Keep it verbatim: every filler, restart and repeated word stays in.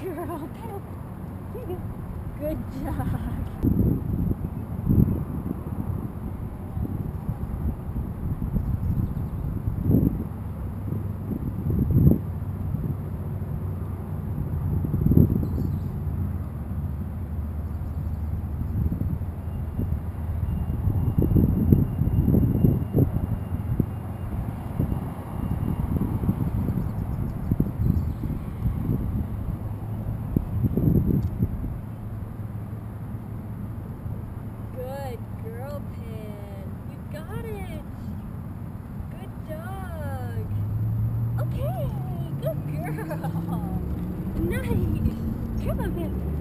girl. Pedal. Here you go. Good job. Good girl, Pin. You got it. Good dog. Okay, good girl. Nice. Come on, Pin.